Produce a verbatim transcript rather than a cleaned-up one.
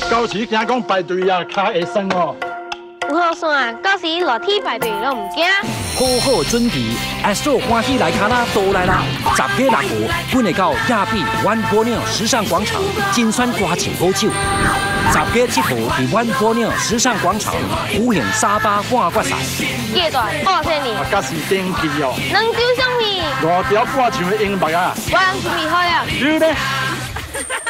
到时听讲排队啊，较会酸哦。 有好算，到时热天排队都唔惊。 好好准备，爱受欢喜来卡啦，都来啦！十月六号，阮会到亚庇湾鸵鸟时尚广场精选歌唱好手。十月七号，伫湾鸵鸟时尚广场举行沙巴半决赛。 阶段二千年， 啊，假是天气哦。 两周上面， 五条半唱的音乐啊。 我准备好了。 有呢。